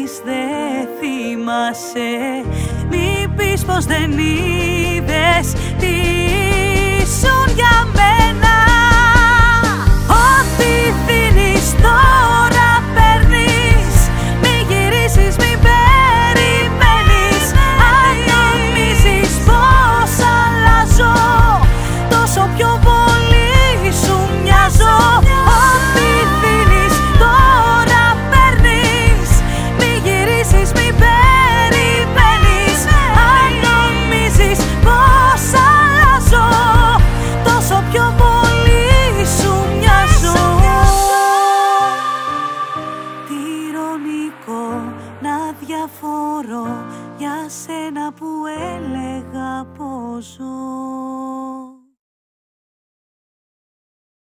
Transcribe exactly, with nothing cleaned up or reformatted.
κάνεις δεν θυμάσαι. Μην πεις πως δεν είδες τι ήσουν για μένα. Ό,τι δίνεις τώρα παίρνεις. Μην γυρίσεις, μην περιμένεις. Αν νομίζεις πως αλλάζω, τόσο πιο πολύ σου μοιάζω. Ό,τι δίνεις τώρα παίρνεις. Μην γυρίσεις, μην περιμένεις. Αν νομίζεις πως αλλάζω, τόσο πιο πολύ σου μοιάζω. Τι ειρωνικό να διαφορώ για σένα που έλεγα